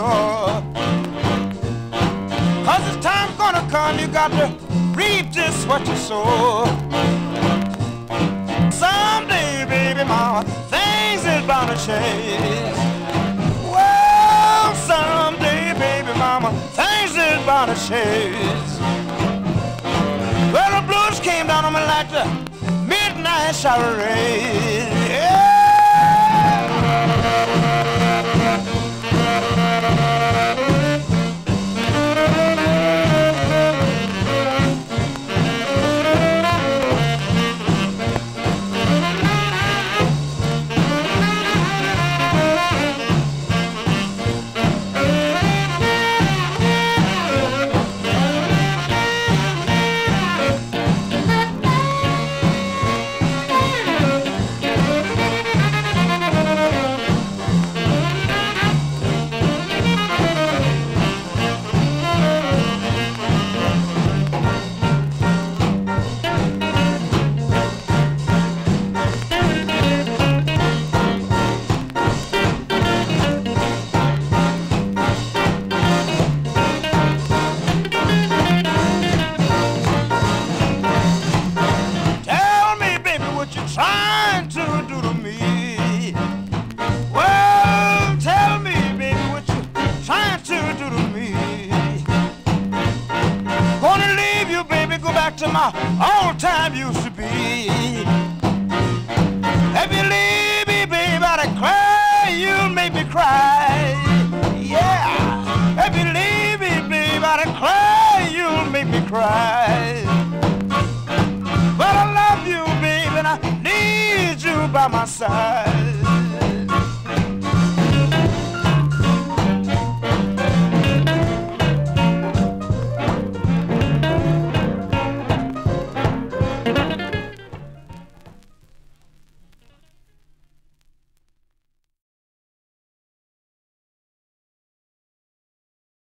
know. 'Cause this time's gonna come, you got to reap just what you sow. Someday, baby mama, things is bound to change. Well, someday, baby mama, things is bound to change. Well, the blues came down on me like the midnight shower rain. Yeah. Trying to do to me. Well, tell me, baby, what you trying to do to me. Gonna leave you, baby, go back to my old time used to be. If you leave me, baby, I'd cry, you'll make me cry. Yeah, if you leave me, baby, I'd cry, you'll make me cry. But I love you, baby, and I need you by my side.